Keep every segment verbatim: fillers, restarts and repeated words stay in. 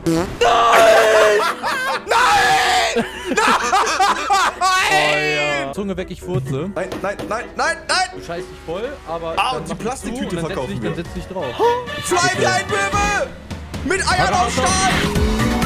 Nein! Nein! Nein! Oh, ja. Zunge weg, ich furze. Nein, nein, nein, nein, nein! Du scheißt dich voll, aber... Ah, und die Plastiktüte verkaufen wir. Dann setz dich drauf. Fly wie ein Böwe! Mit Eiern auf Stahl!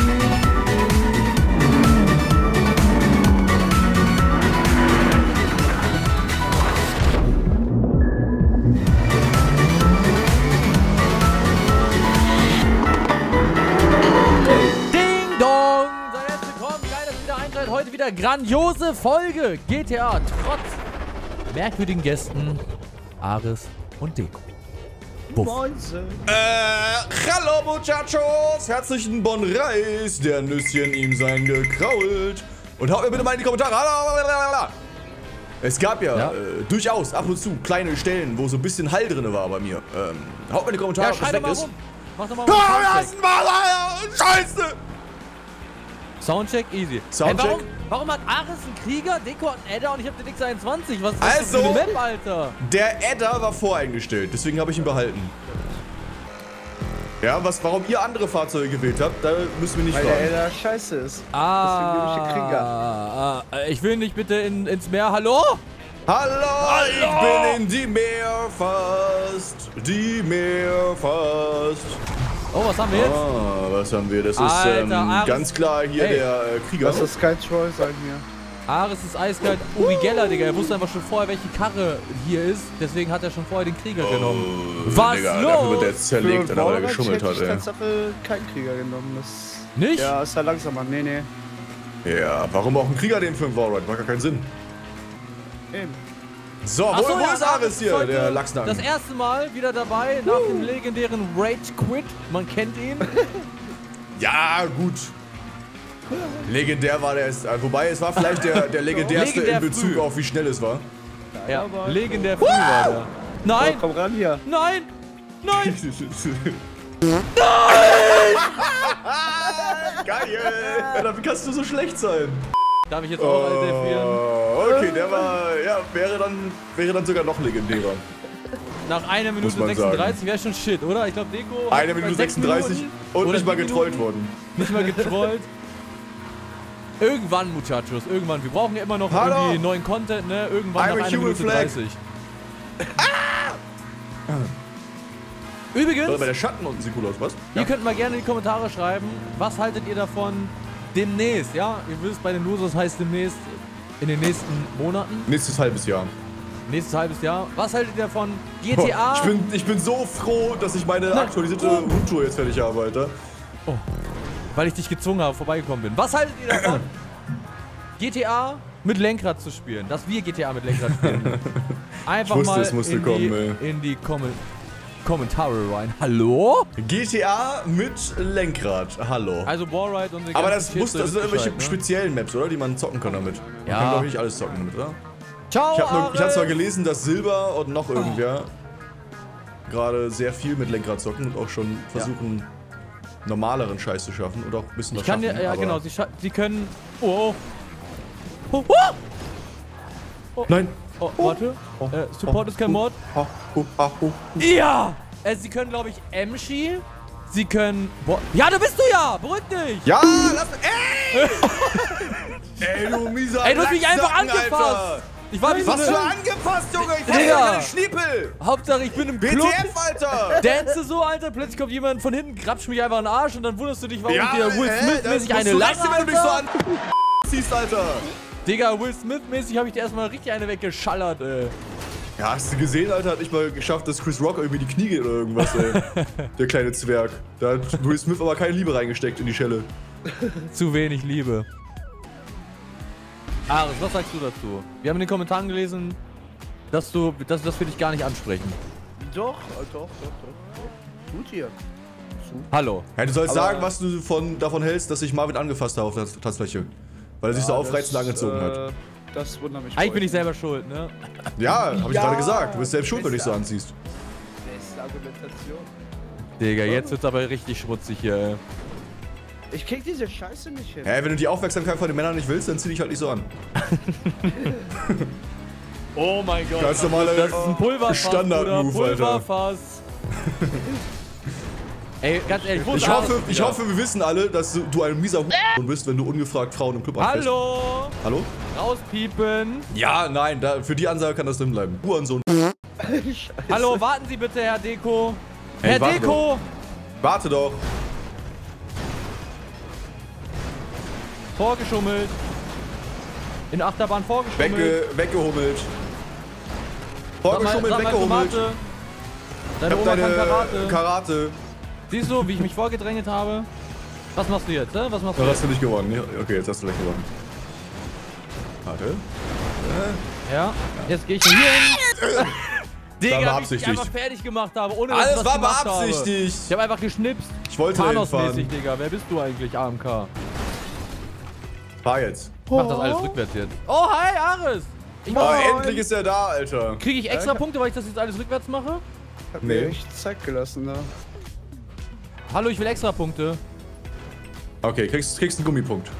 Heute wieder grandiose Folge G T A, trotz merkwürdigen Gästen, Ares und Deko. Moinse. Äh, hallo Muchachos, herzlichen Bon Reis, der Nüsschen ihm sein gekrault. Und haut mir bitte mal in die Kommentare. Es gab ja, ja. Äh, durchaus ab und zu kleine Stellen, wo so ein bisschen Hall drin war bei mir. Ähm, haut mir in die Kommentare, ja, ob das weg ist. Rum. Mach doch mal einen Soundcheck. Scheiße! Soundcheck, easy. Soundcheck. Hey, warum, warum hat Ares einen Krieger, Deko hat einen Adder und ich hab den X einundzwanzig? Was ist das also, für eine Map, Alter? Der Adder war voreingestellt, deswegen habe ich ihn behalten. Ja, was, warum ihr andere Fahrzeuge gewählt habt, da müssen wir nicht Weil fragen. der Adder scheiße ist. Ah, deswegen gebe ich den Krieger. Ah, ich will nicht bitte in, ins Meer. Hallo? Hallo, Hallo, ich bin in die Meer fast, die Meer fast. Oh, was haben wir jetzt? Ah, was haben wir? Das ist Alter, ähm, Ares. ganz klar hier Ey. der äh, Krieger. Das ist Sky Troy, sagen wir. Ares ist eiskalt. Uri Geller, Digga. Er wusste einfach schon vorher, welche Karre hier ist. Deswegen hat er schon vorher den Krieger oh, genommen. Was Digga, los? dafür wird der zerlegt, Für weil er Valorant geschummelt hätte hat, ich ey. Tatsache keinen Krieger genommen. Das Nicht? ja, ist ja langsamer. Nee, nee. Ja, warum auch ein Krieger den für ein Valorant? Macht gar keinen Sinn. Eben. So, wo, Ach so, wo ja, ist Ares hier, heute der Lachsnacken? Das erste Mal wieder dabei, nach dem legendären Rage Quit. Man kennt ihn. Ja, gut. Legendär war der, ist, äh, wobei es war vielleicht der, der legendärste Legendär in Bezug früh. auf wie schnell es war. Ja, aber- legendär früh war der. Nein! Oh, komm ran hier. Nein! Nein! Geil! Wie kannst du so schlecht sein? Darf ich jetzt auch mal definieren? Oh, okay, der war, ja, wäre dann, wäre dann sogar noch legendärer. Nach einer Minute man sechsunddreißig wäre schon shit, oder? Ich glaube, Deko. Eine bei Minute sechs sechsunddreißig Minuten und oder nicht mal sieben getrollt Minuten. worden. Nicht mal getrollt. Irgendwann, Muchachos, irgendwann. Wir brauchen ja immer noch Hallo. irgendwie neuen Content, ne? Irgendwann I'm nach a einer human Minute flag. dreißig. Übrigens, Bei der Schatten unten sieht cool aus, was? ihr könnt mal gerne in die Kommentare schreiben, was haltet ihr davon demnächst, ja? Ihr wisst, bei den Losers heißt demnächst in den nächsten Monaten, Nächstes halbes Jahr. nächstes halbes Jahr. Was haltet ihr davon G T A? Ich bin, ich bin so froh, dass ich meine Nein. aktualisierte Oh. Roomtour jetzt fertig habe, Alter. Oh, weil ich dich gezwungen habe, vorbeigekommen bin. Was haltet ihr davon, G T A mit Lenkrad zu spielen? Dass wir G T A mit Lenkrad spielen. Einfach Ich wusste, mal es musste in, kommen, die, ey. in die Kommen Kommentare rein. Hallo? G T A mit Lenkrad, hallo. Also Wallride und die Aber ganzen das, muss, Shit, das sind irgendwelche Bescheid, ne? speziellen Maps, oder? Die man zocken kann damit. Man Ja. kann, glaube ich, nicht alles zocken damit, oder? Ciao, Ich habe hab Ares. zwar gelesen, dass Silber und noch irgendwer gerade sehr viel mit Lenkrad zocken und auch schon versuchen, normaleren Scheiß zu schaffen und auch ein bisschen was Ich kann schaffen. dir, ja aber- genau, sie, scha- sie können... Oh, oh. Oh, Nein! oh, warte. Äh, Support ist kein Mod. Ha, hu, ha, hu. Ja! Äh, sie können, glaube ich, Emshi. Sie können... Boah. Ja, da bist du ja! Beruhig dich! Ja, lass Ey! Ey, du mieser Ey, du hast mich einfach Lacksacken, angefasst! Alter. Ich war wie so Was für eine... angepasst, Junge! Ich Digga. fasse deine Schniepel! Hauptsache, ich bin im B Club. T F, Alter! Dance so, Alter. Plötzlich kommt jemand von hinten, grapscht mich einfach in den Arsch und dann wunderst du dich, warum ich dir Will hä? Smith-mäßig Das eine musst du lange, rechnen, wenn du dich so Alter. an ziehst, Alter! Digga, Will Smith-mäßig habe ich dir erstmal richtig eine weggeschallert, ey. Ja, hast du gesehen, Alter? Hat nicht mal geschafft, dass Chris Rock irgendwie die Knie geht oder irgendwas, ey. Der kleine Zwerg. Da hat Will Smith aber keine Liebe reingesteckt in die Schelle. Zu wenig Liebe. Ares, was sagst du dazu? Wir haben in den Kommentaren gelesen, dass du, dass, dass wir dich gar nicht ansprechen. Doch, äh, doch, doch, doch, doch. Gut hier. Hallo. Ja, du sollst Aber- sagen, was du von, davon hältst, dass ich Marvin angefasst habe auf der Tanzfläche. Weil er sich so Ja, aufreizend das, angezogen hat. äh, Das wundert mich. Eigentlich bin ich selber schuld, ne? Ja, habe ich Ja. gerade gesagt. Du bist selbst schuld, wenn du dich so anziehst. Beste Argumentation. Digga, jetzt wird's aber richtig schmutzig hier, ey. Ich krieg diese Scheiße nicht hin. Hä, wenn du die Aufmerksamkeit von den Männern nicht willst, dann zieh dich halt nicht so an. Oh mein Gott. Ganz normale Das ist ein Pulverfass, Standard-Move, Bruder. Alter. Pulverfass. Ey, ganz ehrlich, wo ist Ich hoffe, Ares ich wieder? hoffe, wir wissen alle, dass du, du ein mieser Hurensohn bist, wenn du ungefragt Frauen im Club anfährst. Hallo! Hallo? Rauspiepen! Ja, nein, da, für die Ansage kann das drin bleiben. Hurensohn. Hallo, warten Sie bitte, Herr Deko! Hey, Herr warte Deko! Warte doch. Vorgeschummelt! In Achterbahn vorgeschummelt! Wegge, weggehummelt. Vorgeschummelt, Sag mal, weggehummelt. Tomate. Ich Deine hab Oma deine kann Karate. Karate. Siehst du, wie ich mich vorgedrängelt habe? Was machst du jetzt, hä? Was machst du Ja, jetzt? hast du nicht gewonnen. Ja, okay, jetzt hast du gleich gewonnen. Warte. Ja, jetzt gehe ich hier hin. Digga, wie ich dich beabsichtigt. einfach fertig gemacht habe, ohne dass ich Alles was war gemacht habe. beabsichtigt. Ich habe einfach geschnipst. Ich wollte Thanos-mäßig, hinfahren. Digga. Wer bist du eigentlich, A M K? Fahr jetzt. Ich mach das alles rückwärts jetzt. Oh, hi, Ares! Ich Oh, mach, endlich ist er da, Alter. kriege ich extra Punkte, weil ich das jetzt alles rückwärts mache? Hab Nee. mir echt Zeit gelassen, ne? Hallo, ich will extra Punkte. Okay, kriegst, kriegst einen Gummipunkt.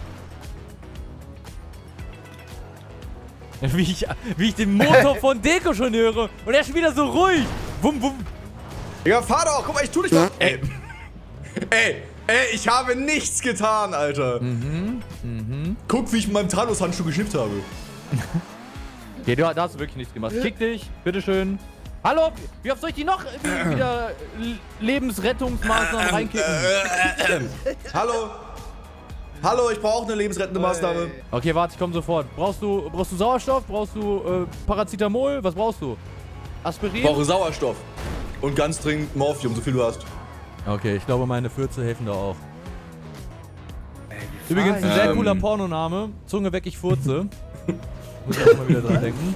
Wie ich, wie ich den Motor von Deko schon höre. Und er ist schon wieder so ruhig. Wum, wum. Ja, fahr doch. Guck mal, ich tu dich doch. Ey. Ey. Ey, ich habe nichts getan, Alter. Mhm. Mhm. Guck, wie ich mit meinem Thanos-Handschuh geschnippt habe. Okay, du, da hast du wirklich nichts gemacht. Kick dich, bitteschön. Hallo, wie oft soll ich die noch äh, wieder Lebensrettungsmaßnahmen reinkicken? Hallo? Hallo, ich brauche eine lebensrettende Maßnahme. Okay, warte, ich komme sofort. Brauchst du, brauchst du Sauerstoff? Brauchst du äh, Paracetamol? Was brauchst du? Aspirin? Ich brauche Sauerstoff. Und ganz dringend Morphium, so viel du hast. Okay, ich glaube, meine Fürze helfen da auch. Übrigens ein sehr Ähm. cooler Pornoname. Zunge weg, ich furze. Muss ich auch mal wieder dran denken.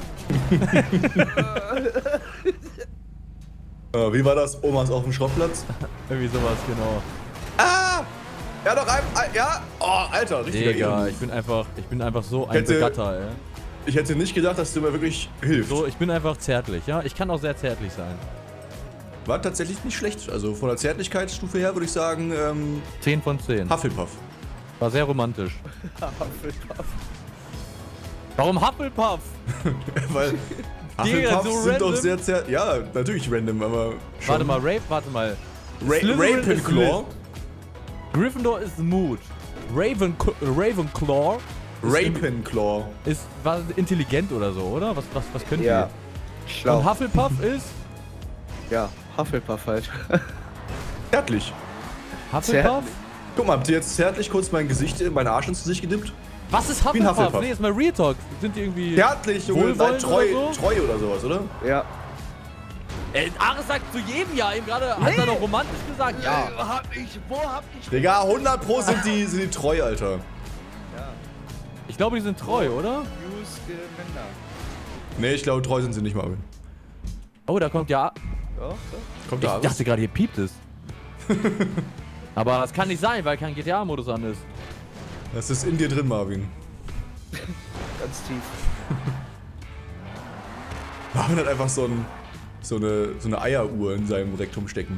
Äh, wie war das? Omas auf dem Schrottplatz? Irgendwie sowas, genau. Ah! Ja, doch ein. ein ja? Oh, Alter, richtiger Digga, Ehrenmann. ich bin einfach, ich bin einfach so ein Hätte- Begatter, ey. Ich hätte nicht gedacht, dass du mir wirklich hilfst. So, ich bin einfach zärtlich, ja? Ich kann auch sehr zärtlich sein. War tatsächlich nicht schlecht. Also von der Zärtlichkeitsstufe her würde ich sagen, ähm, zehn von zehn. Hufflepuff. War sehr romantisch. Warum Hufflepuff? Weil Digga, Hufflepuffs so sind doch random. sehr zärt. Ja, natürlich random, aber. Schon. Warte mal, Rape, warte mal. Ra Slytherin Ravenclaw. ist Gryffindor ist Mut. Raven, Ravenclaw ist, Ravenclaw. ist war intelligent oder so, oder? Was, was, was können Ja. die? Schlau. Und Hufflepuff ist Ja, Hufflepuff halt. Zärtlich. Hufflepuff? Guck mal, habt ihr jetzt zärtlich kurz mein Gesicht, mein Arsch ins Gesicht gedippt? Was ist Wie ein Hufflepuff? Hufflepuff. Nee, jetzt mal Real Talk. Sind die irgendwie... Zärtlich, Junge. Nein, Wohlwollend treu, oder so? treu oder sowas, oder? Ja. Ey, Ares sagt zu jedem Ja, eben gerade hat er noch romantisch gesagt. Ja. Hab ich, wo hab ich... Digga, hundert Pro sind die, sind die treu, Alter. Ich glaube, die sind treu, oder? Use Männer. Nee, ich glaube, treu sind sie nicht mal. Oh, da kommt ja... Doch, doch. Kommt Ich da dachte gerade, hier piept es. Aber das kann nicht sein, weil kein G T A-Modus an ist. Das ist in dir drin, Marvin. Ganz tief. Marvin hat einfach so, ein, so, eine, so eine Eieruhr in seinem Rektum stecken.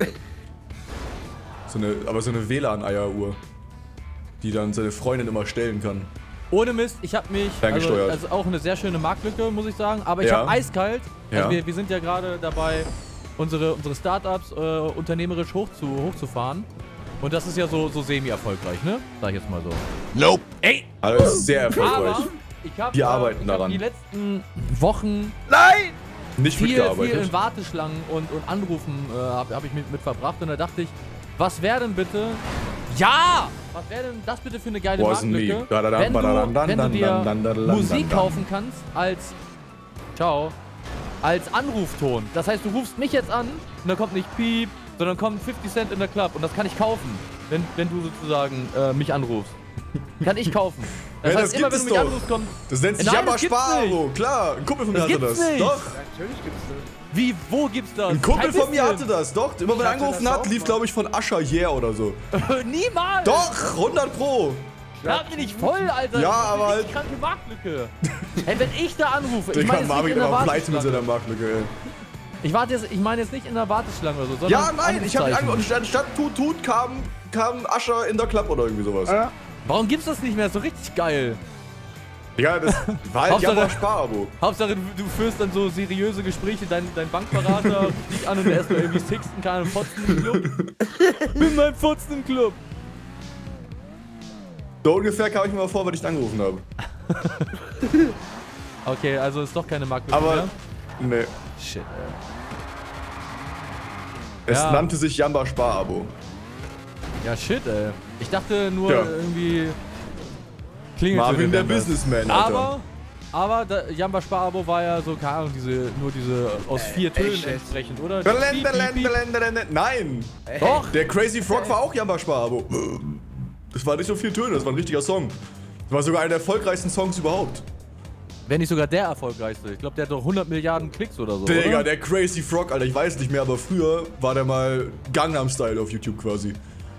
So eine, aber so eine W L A N-Eieruhr. Die dann seine Freundin immer stellen kann. Ohne Mist, ich habe mich, also, Ferngesteuert. also auch eine sehr schöne Marktlücke, muss ich sagen, aber ich Ja. habe eiskalt, also Ja. wir, wir sind ja gerade dabei, unsere, unsere Startups äh, unternehmerisch hoch zu, hochzufahren und das ist ja so, so semi-erfolgreich, ne? Sag ich jetzt mal so. Nope. Ey, Also das ist sehr erfolgreich. aber ich habe Wir arbeiten ich hab daran. die letzten Wochen Nein! Nicht viel, viel mitgearbeitet. in Warteschlangen und, und Anrufen äh, habe hab ich mit, mit verbracht und da dachte ich, was wäre denn bitte... Ja! Was wäre denn das bitte für eine geile Wasn't Marktlücke, me. Da, da, da, wenn ba, da, du, da, wenn da, du dir da, da, da, da, Musik da, da. kaufen kannst als... Ciao. Als Anrufton. Das heißt, du rufst mich jetzt an und da kommt nicht Piep, sondern kommt fifty Cent in der Club und das kann ich kaufen, wenn, wenn du sozusagen äh, mich anrufst. Kann ich kaufen. Das Ja, heißt, das immer gibt wenn du es mich doch. anrufst, kommt... Das nennt sich Nein, Jabba das gibt's Sparo. Klar, ein Kumpel von mir Das hatte gibt's das. nicht. Doch. Natürlich gibt's das. Wie, wo gibt's das? Ein Kumpel Kein von mir bisschen. hatte das. Doch. Immer wenn er hatte angerufen das hat, auch lief mal. glaube ich von Asher Yeah oder so. Niemals! Doch, hundert Pro. Hört mir nicht voll, Alter. Ja, Das ist eine aber richtig kranke Marktlücke. Hey, wenn ich da anrufe, Der ich meine kann jetzt nicht Marvin in der immer pleite mit seiner Warteschlange. Marktlücke, ey. Ich warte jetzt, ich meine jetzt nicht in der Warteschlange oder so, sondern Ja, nein, ich habe ihn Anrufzeichen. angerufen. Statt Tut Tut kam, kam Asher in der Club oder irgendwie sowas. Ja. Warum gibt's das nicht mehr? So richtig geil. Ja, das war halt Hauptsache- Jamba Sparabo. Hauptsache, du, du führst dann so seriöse Gespräche, dein, dein Bankberater ruft dich an und er erstmal irgendwie sixten kann und fotzen im Club. Bin beim Fotzen im Club. So ungefähr kam ich mir mal vor, weil ich dich angerufen habe. Okay, also ist doch keine Marktlücke Aber, mehr. nee. Shit, ey. Es Ja. nannte sich Jamba Sparabo. Ja, shit, ey. Ich dachte nur Ja. irgendwie... Klingelt Marvin der Businessman, Alter. Aber, aber da, Jamba Sparabo war ja so, keine Ahnung, diese, nur diese aus vier Tönen echt jetzt? entsprechend, oder? Blende, Piep, piep, blende, piep. blende, blende. Nein! Doch! Der Crazy Frog war auch Jamba Sparabo. Das war nicht so vier Töne, das war ein richtiger Song. Das war sogar einer der erfolgreichsten Songs überhaupt. Wenn nicht sogar der erfolgreichste. Ich glaube, der hat doch hundert Milliarden Klicks oder so, Digga, oder? der Crazy Frog, Alter, ich weiß nicht mehr, aber früher war der mal Gangnam Style auf YouTube quasi.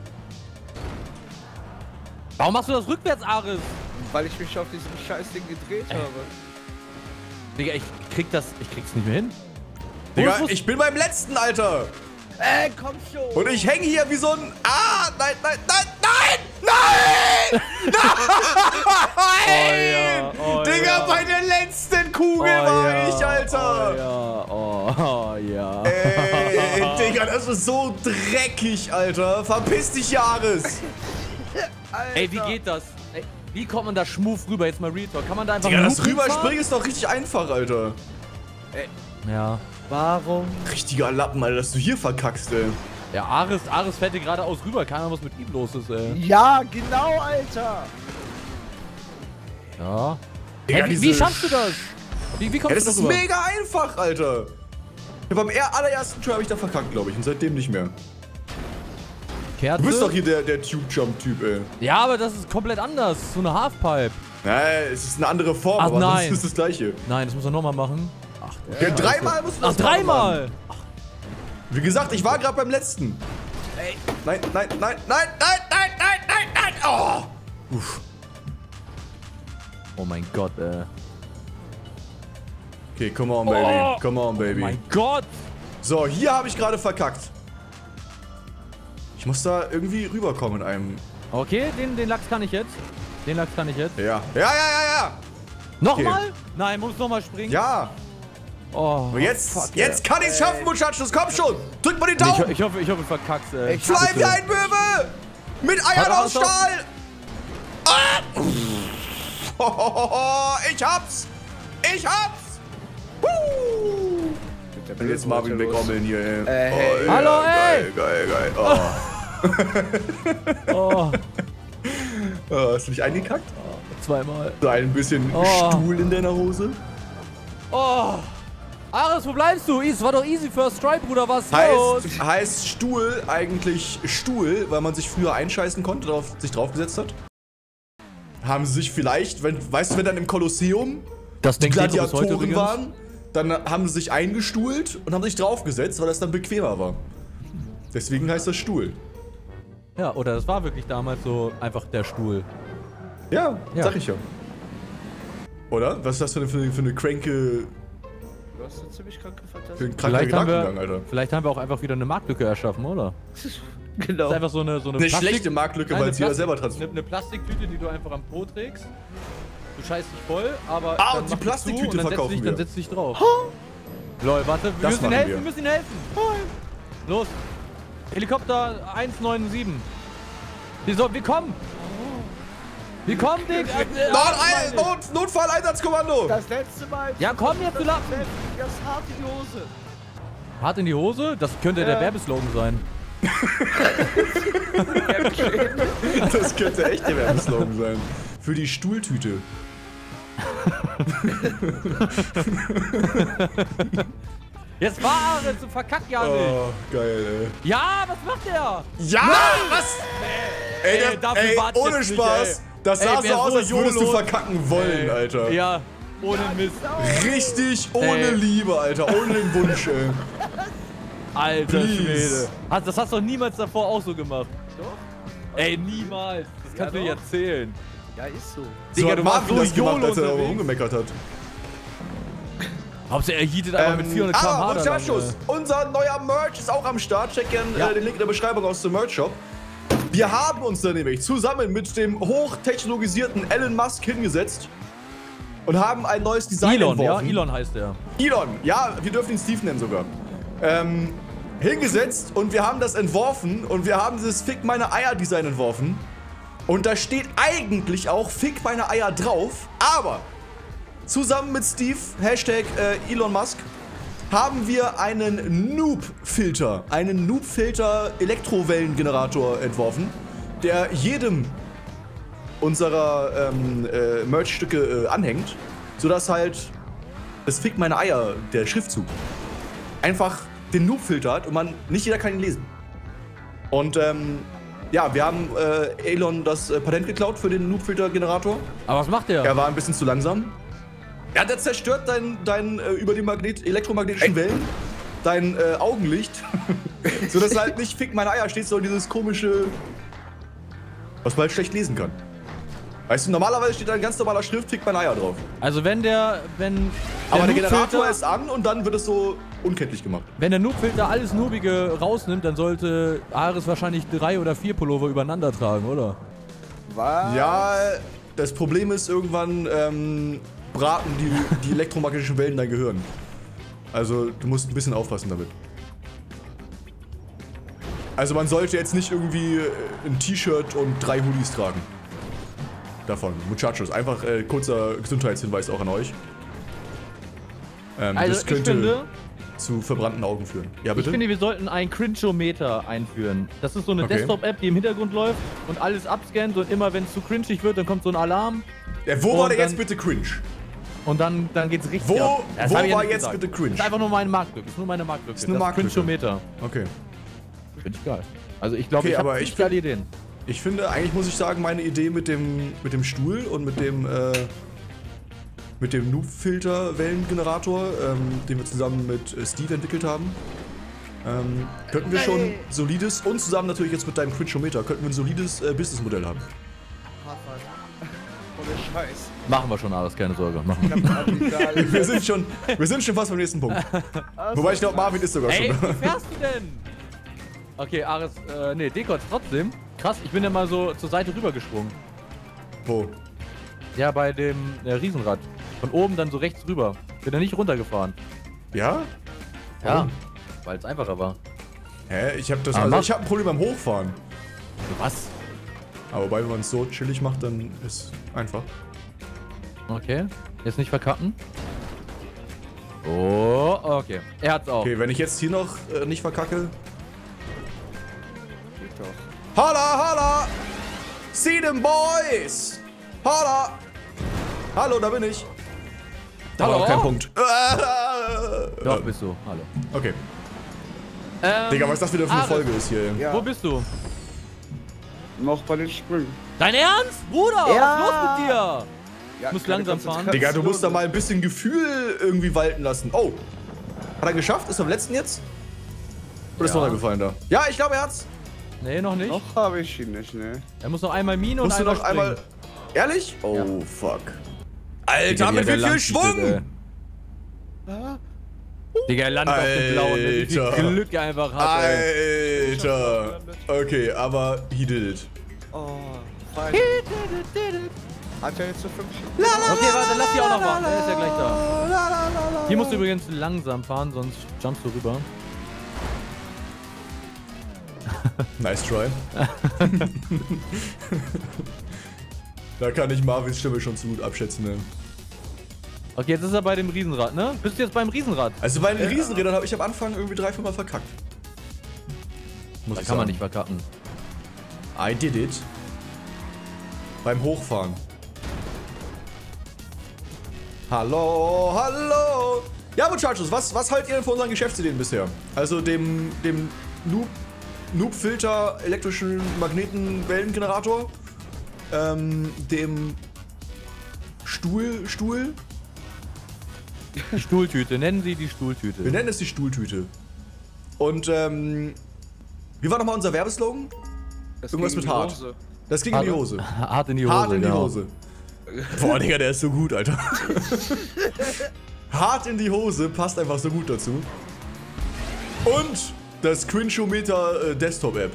Warum machst du das rückwärts, Aris? Weil ich mich auf diesem Scheißding gedreht habe. Digga, ich krieg das, ich krieg's nicht mehr hin. Digga, Wo ist- ich bin beim letzten, Alter. Ey, komm schon! Und ich hänge hier wie so ein... Ah, nein, nein, nein, nein, nein! Nein! Oh ja, oh Digga, ja. bei der letzten Kugel Oh war ja, ich, Alter. Oh ja, oh, oh ja. Ey, Digga, das ist so dreckig, Alter. Verpiss dich, Jahres. Ey, wie geht das? Ey, wie kommt man da schmuf rüber? Jetzt mal Real Talk. Kann man da einfach Digga, das Looping fahren? Rüberspringen ist doch richtig einfach, Alter. Ja. Warum? Richtiger Lappen, Alter, dass du hier verkackst, ey. Ja, Aris, Aris fährt hier geradeaus rüber. Keine Ahnung, was mit ihm los ist, ey. Ja, genau, Alter! Ja. Digga, Ey, wie, diese wie schaffst du das? Wie, wie kommst Ja, das du ist da rüber? mega einfach, Alter. Ja, beim er- allerersten Tour habe ich da verkackt, glaube ich, und seitdem nicht mehr. Kerze? Du bist doch hier der, der Tube-Jump-Typ, ey. Ja, aber das ist komplett anders. So eine Halfpipe. Nein, es ist eine andere Form, Ach, aber nein. das ist das gleiche. Nein, das muss er nochmal machen. Ach, Ja, dreimal musst du Ach das machen, dreimal! Mann. Wie gesagt, ich war gerade beim letzten. Ey. Nein, nein, nein, nein, nein, nein, nein, nein, nein. Oh. Uff. Oh mein Gott, ey. Okay, come on, baby. Oh. Come on, baby. Oh mein Gott! So, hier habe ich gerade verkackt. Ich muss da irgendwie rüberkommen in einem... Okay, den, den Lachs kann ich jetzt. Den Lachs kann ich jetzt. Ja. Ja, ja, ja, ja. Nochmal? Nein, muss nochmal springen. Ja. Oh, Und jetzt, fuck, jetzt kann ich's schaffen, Muchachos. Komm schon. Drück mal die ey. Nee, Daumen. ich, ich hoffe, ich hoffe, du verkackst, ey. Ich Fly wie ein Möwe! Mit Eiern Warte, aus warte. Stahl! Ah! Ich hab's! Ich hab's! Huh! Und jetzt Marvin wegommeln hier, ey. Äh, hey. ja, Hallo, geil, geil, geil. Oh. Oh, Oh, hast du dich eingekackt? zweimal. So ein bisschen Oh. Stuhl in deiner Hose? Oh! Aris, wo bleibst du? Es war doch easy first try, Bruder, was ist los? Heißt, heißt Stuhl eigentlich Stuhl, weil man sich früher einscheißen konnte, darauf, sich draufgesetzt hat? Haben sie sich vielleicht, wenn, weißt du, wenn dann im Kolosseum Das die Ding steht so bis heute Gladiatoren übrigens. waren, dann haben sie sich eingestuhlt und haben sich draufgesetzt, weil das dann bequemer war. Deswegen heißt das Stuhl. Ja, oder das war wirklich damals so einfach der Stuhl. Ja, Ja. sag ich ja. Oder? Was ist das für eine, für eine, für eine kranke, Du hast eine ziemlich kranke für Fantasie. ein kranker Vielleicht haben, Gedankengang, wir, Alter? vielleicht haben wir auch einfach wieder eine Marktlücke erschaffen, oder? Genau. Das ist einfach so eine, so eine, Eine Plastik- schlechte Marktlücke, Nein, weil eine es jeder Plastik- selber Eine, transformiert. eine Plastiktüte, die du einfach am Po trägst. Du scheißt dich voll, aber. Ah, dann und die machst du Plastiktüte zu und dann verkaufen setzt dich, wir. Dann setzt dich drauf. Lol, warte, wir Das müssen ihnen machen helfen, wir. wir müssen ihnen helfen. Los. Helikopter eins neun sieben. Wir, soll, wir kommen. Wir kommen, Dick. Äh, äh, Not, meine ein, ich. Not, Notfalleinsatzkommando! Das letzte Mal. Ja, komm jetzt, du Lappen. Das ist hart in die Hose. Hart in die Hose? Das könnte der Ja. Werbeslogan sein. Das könnte echt der Werbeslogan sein. Für die Stuhltüte. Jetzt fahr, jetzt verkack ja nicht. Oh, geil, Ja, was macht der? ey. Ja, was? Ey, Ey, der, dafür ey warte ich ohne jetzt nicht, Spaß. ey. Das Ey, sah so wer aus, so als würdest du YOLO- verkacken wollen, Ey, Alter. Ja, ohne Mist. Richtig ohne Ey. Liebe, Alter. Ohne den Wunsch, ey. Alter Please. Schwede. Hast- Das hast du doch niemals davor auch so gemacht. Doch. Ey, niemals. Das kannst du Ja, nicht doch. erzählen. Ja, ist so. So Digga, hat du warst Marvin so das gemacht, YOLO als er darüber unterwegs. rumgemeckert hat. Hauptsache er heatet einfach mit vierhundert aber Kilometer pro Stunde. Muchachos, unser neuer Merch ist auch am Start. Check gerne Ja. äh, den Link in der Beschreibung aus dem Merch-Shop. Wir haben uns da nämlich zusammen mit dem hochtechnologisierten Elon Musk hingesetzt und haben ein neues Design Elon, entworfen. ja, Elon heißt der. Elon, ja, wir dürfen ihn Steve nennen sogar. Ähm, hingesetzt und wir haben das entworfen und wir haben dieses Fick meine Eier Design entworfen. Und da steht eigentlich auch Fick meine Eier drauf, aber zusammen mit Steve, Hashtag äh, Elon Musk, haben wir einen Noob-Filter, einen Noob-Filter-Elektrowellengenerator entworfen, der jedem unserer ähm, äh, Merch-Stücke äh, anhängt, sodass halt das Fick meine Eier, der Schriftzug, einfach den Noob-Filter hat und man, nicht jeder kann ihn lesen. Und ähm, ja, wir haben äh, Elon das äh, Patent geklaut für den Noob-Filter-Generator. Aber was macht der? Er war ein bisschen zu langsam. Ja, der zerstört dein, dein äh, über die Magnet elektromagnetischen Wellen dein äh, Augenlicht. So dass halt nicht Fick meine Eier steht, sondern dieses komische, was man halt schlecht lesen kann. Weißt du, normalerweise steht da ein ganz normaler Schrift Fick meine Eier drauf. Also wenn der, wenn der Aber der Noob-Filter- Generator ist an und dann wird es so unkenntlich gemacht. Wenn der Noob-Filter alles Noobige rausnimmt, dann sollte Ares wahrscheinlich drei oder vier Pullover übereinander tragen, oder? Was? Ja, das Problem ist, irgendwann ähm, braten die, die elektromagnetischen Wellen dein Gehirn. Also du musst ein bisschen aufpassen damit. Also man sollte jetzt nicht irgendwie ein T-Shirt und drei Hoodies tragen. Davon, Muchachos. Einfach äh, kurzer Gesundheitshinweis auch an euch. Ähm, Also das ich könnte finde, zu verbrannten Augen führen. Ja, bitte? ich finde, wir sollten ein Cringeometer einführen. Das ist so eine Okay. Desktop-App, die im Hintergrund läuft und alles abscannt und immer wenn es zu cringig wird, dann kommt so ein Alarm ja, wo war und der jetzt dann- bitte cringe? und dann, dann geht's richtig Wo, ab. Das wo hab ich ja war nicht jetzt gesagt. bitte cringe? Das ist einfach nur meine Marktlücke. Ist nur meine Marktlücke. Ist eine Das Marktlücke. Cringeometer. Okay. Finde ich geil. Also ich glaube, Okay, ich habe aber ich richtig geile Ideen. Ich finde, eigentlich muss ich sagen, meine Idee mit dem, mit dem Stuhl und mit dem, äh, mit dem Noob-Filter-Wellengenerator, ähm, den wir zusammen mit äh, Steve entwickelt haben, ähm, könnten wir schon solides und zusammen natürlich jetzt mit deinem Cringeometer könnten wir ein solides äh, Businessmodell haben. Ohne Scheiß. Machen wir schon alles, keine Sorge. Machen wir. Wir sind schon, wir sind schon fast beim nächsten Punkt. Wobei ich glaube, Marvin ist sogar Ey, schon. wie fährst du denn? Okay, Ares, äh, nee, Dekot trotzdem. Krass, ich bin ja mal so zur Seite rübergesprungen. Wo? Ja, bei dem äh, Riesenrad. Von oben dann so rechts rüber. Bin da nicht runtergefahren. Ja? Ja, Warum? weil es einfacher war. Hä? Ich habe das. Ah, Also mach. ich habe ein Problem beim Hochfahren. Was? Aber wobei, wenn man es so chillig macht, dann ist einfach. Okay, jetzt nicht verkacken. Oh, okay. Er hat's auch. Okay, wenn ich jetzt hier noch äh, nicht verkacke. Geht doch. Holla, holla! See them boys! Holla! Hallo, da bin ich. Da Hallo? war noch kein Punkt. Doch, bist du. Hallo. Okay. Ähm, Digga, was das wieder für eine Ares, Folge ist hier. Ja, Wo bist du? noch bei den Sprüngen. Dein Ernst? Bruder, Ja. was ist los mit dir? Ja, Du musst keine langsam fahren. Konzentration. Digga, du musst da mal ein bisschen Gefühl irgendwie walten lassen. Oh. Hat er geschafft? Ist er am letzten jetzt? Oder ist Ja. runtergefallen da? Ja, ich glaube, er hat's. Nee, noch nicht. Noch habe ich ihn nicht, ne? Er muss noch einmal Mine und Musst du einmal noch einmal. springen. Ehrlich? Oh, Ja. fuck. Digga, Alter, mit der wie viel Land Schwung! bietet, ey. Digga, er landet auf dem Blauen. Wie viel Alter. Glück er einfach hat, ey. Alter. Okay, aber he did it. Oh, fein. Hat er jetzt so fünf Schuhe? Okay, warte, lass die auch noch warten. Er ist ja gleich da. Hier musst du übrigens langsam fahren, sonst jumpst du rüber. Nice try. Da kann ich Marvins Stimme schon zu gut abschätzen, ne? Okay, jetzt ist er bei dem Riesenrad, ne? Bist du jetzt beim Riesenrad? Also bei den Riesenrädern habe ich am Anfang irgendwie drei, vier Mal verkackt. Muss Da ich kann man sagen. nicht verkacken. I did it. Beim Hochfahren. Hallo, hallo. Ja, Muchachos, was, was haltet ihr denn von unseren Geschäftsideen bisher? Also dem, dem Noob, Noob-Filter, elektrischen Magnetenwellengenerator, ähm, dem Stuhl, Stuhl? Die Stuhltüte, nennen sie die Wir Stuhltüte. nennen es die Stuhltüte. Und, ähm, wie war nochmal unser Werbeslogan? Das Irgendwas ging mit in die hart. Hose. Das ging in die Hose. Hart in die Hose, Hart in die genau. Hose. Boah, Digga, der ist so gut, Alter. Hart in die Hose passt einfach so gut dazu. Und das Cringeometer äh, Desktop-App.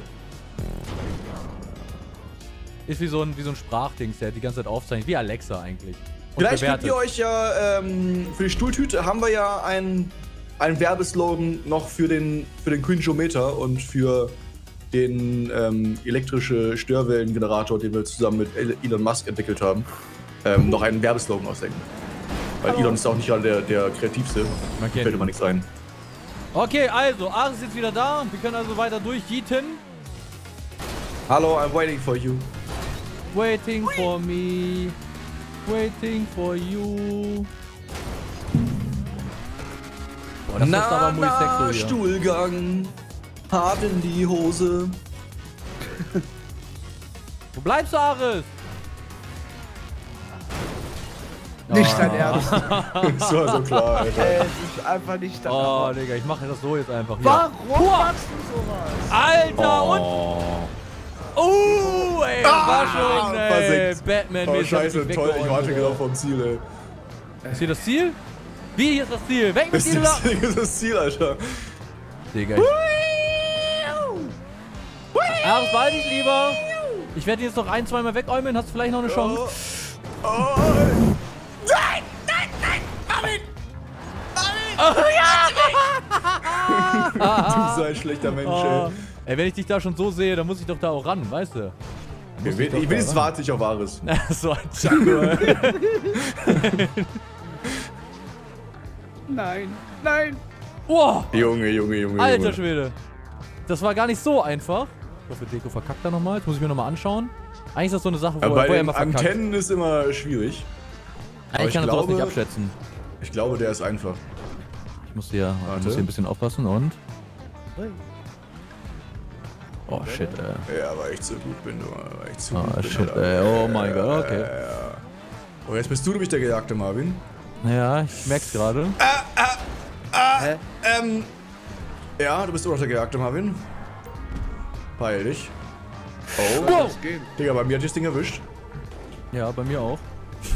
Ist wie so ein, wie so ein Sprachdings, der die ganze Zeit aufzeichnet. Wie Alexa eigentlich. Vielleicht könnt bewertet. ihr euch ja, ähm, für die Stuhltüte haben wir ja einen, einen Werbeslogan noch für den, für den Cringeometer und für den ähm, elektrische Störwellengenerator, den wir zusammen mit Elon Musk entwickelt haben, ähm, noch einen Werbeslogan ausdenken. Weil Hallo. Elon ist auch nicht gerade der, der kreativste. Man kennt Fällt ihn. immer nichts ein. Okay, also, Ares ist jetzt wieder da. Wir können also weiter durchjeeten. Hallo, I'm waiting for you. Waiting for me. Waiting for you. Boah, das ist aber muy sexy hier. Stuhlgang, hart in die Hose. Wo bleibst du, Ares? Nicht dein Ernst. Das war so klar, Alter. Es ist einfach nicht dein Oh, Ernst. Digga, ich mache das so jetzt einfach hier. Warum machst du sowas? Alter, und... Oh, Uh, ey, das war Ah, schon, ey. versenkt. Batman, oh mir ist das scheiße, nicht toll, ich weggeräumt, warte Digga. genau vom Ziel, ey. Ist hier das Ziel? Wie, hier ist das Ziel? Weg mit Das dir, ist da! das, das Ziel, Alter. Digga, ich... Ares, behalte dich lieber. Ich werde jetzt noch ein, zweimal wegäumeln. Hast du vielleicht noch eine Chance? Oh, oh. Nein, nein, nein, Marvin! Marvin! Oh, ja! Du bist so ein schlechter Mensch, Oh. ey. Ey, wenn ich dich da schon so sehe, dann muss ich doch da auch ran, weißt du? Ich ich will, doch ich will da jetzt ran. warte ich auf Ares. So ein Django, ey. Nein, nein. Wow, Junge, Junge, Junge, alter Junge. Schwede. Das war gar nicht so einfach. Ich hoffe, Deko verkackt da nochmal. Jetzt muss ich mir nochmal anschauen. Eigentlich ist das so eine Sache, wo, Aber wo bei er den immer verkackt. Antennen ist immer schwierig. Ja, ich ich kann das sowas glaube- nicht abschätzen. Ich glaube, der ist einfach. Ich muss hier, ich Warte. muss hier ein bisschen aufpassen und... Oh, shit, ey. Ja, weil ich zu gut bin, du. Weil ich zu Oh, gut bin, shit, Alter. ey. Oh mein Gott, okay. Ja, ja. Oh, jetzt bist du nämlich der Gejagte, Marvin. Ja, ich merk's gerade. Hä? Ähm. Ja, du bist immer noch der Gejagte, Marvin. Peil dich. Oh. Soll das gehen? Digga, bei mir hat das Ding erwischt. Ja, bei mir auch.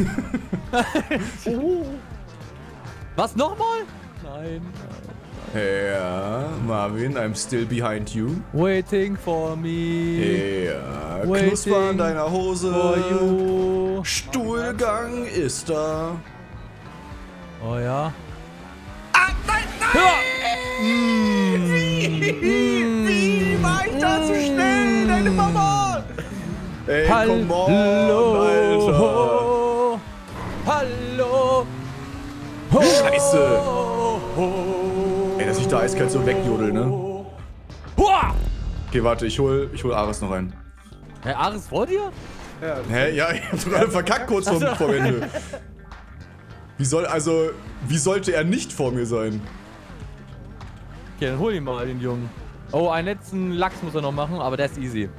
Was, nochmal? Nein. Ja, Marvin, I'm still behind you. Waiting for me. Ja, Waiting Knusper an deiner Hose. For you. Stuhlgang ist da. Oh ja. Ah, nein, nein! Wie, wie war ich da zu schnell? Deine Mama! Ey, come on, Alter. Hallo. Hallo. Scheiße. Ey, dass ich da eiskalt so wegjodel, ne? Hua! Okay, warte, ich hol, ich hol Ares noch rein. Herr Ares vor dir? Ja, Hä? Ja, ich hab gerade verkackt kurz vor, vor Ende. Wie soll, also, wie sollte er nicht vor mir sein? Okay, dann hol ihn mal, den Jungen. Oh, einen letzten Lachs muss er noch machen, aber der ist easy.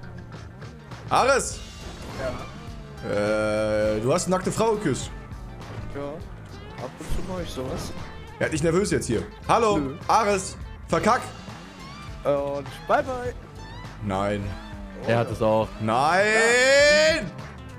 Ares! ja, Äh, du hast eine nackte Frau geküsst. ja. Ab und zu mach ich sowas. Er hat dich nervös jetzt hier. Hallo, Nö. Ares, verkack! Und bye bye. Nein. Er hat es auch. Nein!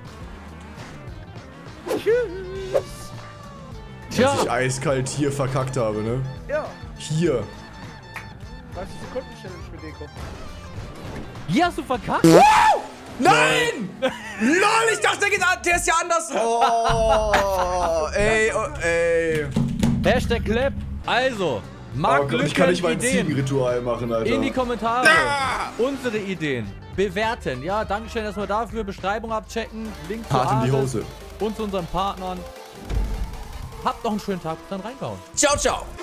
Tschüss. Tja. Dass ich eiskalt hier verkackt habe, ne? Ja, Hier. dreißig Sekunden Challenge mit Deko. Hier hast du verkackt? Nein! LOL, ich dachte, der, geht an, der ist ja anders. Oh, ey, oh, ey. Hashtag Clap. Also, Oh Marc Gott, ich kann nicht mein Ideen Ziegenritual machen, Alter. in die Kommentare. Ah! Unsere Ideen bewerten. Ja, Dankeschön erstmal dafür. Beschreibung abchecken. Link zu Hart in die Ares Hose. und zu unseren Partnern. Habt noch einen schönen Tag. Dann reingehauen. Ciao, ciao.